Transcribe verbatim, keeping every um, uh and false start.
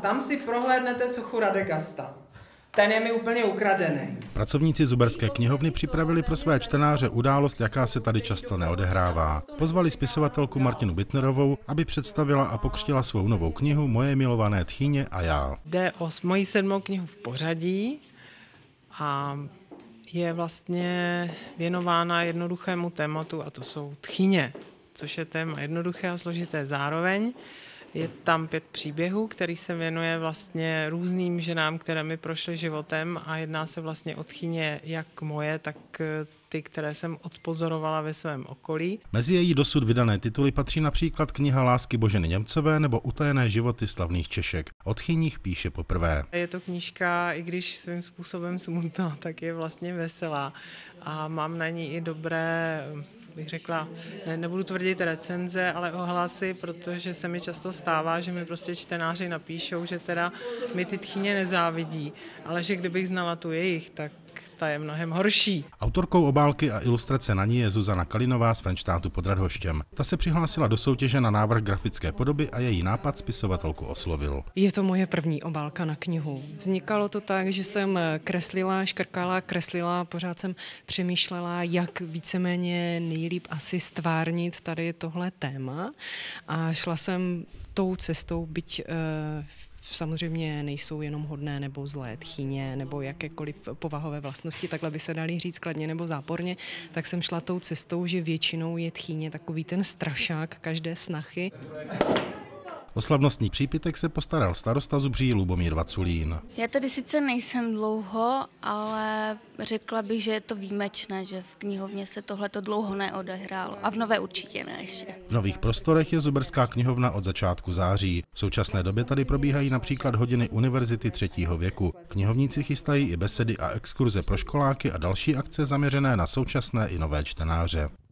tam si prohlédnete sochu Radegasta. Ten je mi úplně ukradený. Pracovníci Zuberské knihovny připravili pro své čtenáře událost, jaká se tady často neodehrává. Pozvali spisovatelku Martinu Bittnerovou, aby představila a pokřtila svou novou knihu Moje milované tchýně a já. Jde o moji sedmou knihu v pořadí a je vlastně věnována jednoduchému tématu, a to jsou tchýně, což je téma jednoduché a složité zároveň. Je tam pět příběhů, který se věnuje vlastně různým ženám, které mi prošly životem, a jedná se vlastně o tchýně jak moje, tak ty, které jsem odpozorovala ve svém okolí. Mezi její dosud vydané tituly patří například kniha Lásky Boženy Němcové nebo Utajené životy slavných Češek. O tchýních píše poprvé. Je to knížka, i když svým způsobem smutná, tak je vlastně veselá a mám na ní i dobré, bych řekla, ne, nebudu tvrdit recenze, ale ohlasy, protože se mi často stává, že mi prostě čtenáři napíšou, že teda mi ty tchýně nezávidí, ale že kdybych znala tu jejich, tak ta je mnohem horší. Autorkou obálky a ilustrace na ní je Zuzana Kalinová z Frenštátu pod Radhoštěm. Ta se přihlásila do soutěže na návrh grafické podoby a její nápad spisovatelku oslovil. Je to moje první obálka na knihu. Vznikalo to tak, že jsem kreslila, škrkala, kreslila, pořád jsem přemýšlela, jak víceméně nejlíp asi stvárnit tady tohle téma, a šla jsem tou cestou, byť uh, samozřejmě nejsou jenom hodné nebo zlé tchýně nebo jakékoliv povahové vlastnosti, takhle by se dali říct kladně nebo záporně, tak jsem šla tou cestou, že většinou je tchýně takový ten strašák každé snachy. O slavnostní přípitek se postaral starosta Zubří Lubomír Vaculín. Já tady sice nejsem dlouho, ale řekla bych, že je to výjimečné, že v knihovně se tohleto dlouho neodehrálo. A v Nové určitě ne ještě. V nových prostorech je Zuberská knihovna od začátku září. V současné době tady probíhají například hodiny univerzity třetího věku. Knihovníci chystají i besedy a exkurze pro školáky a další akce zaměřené na současné i nové čtenáře.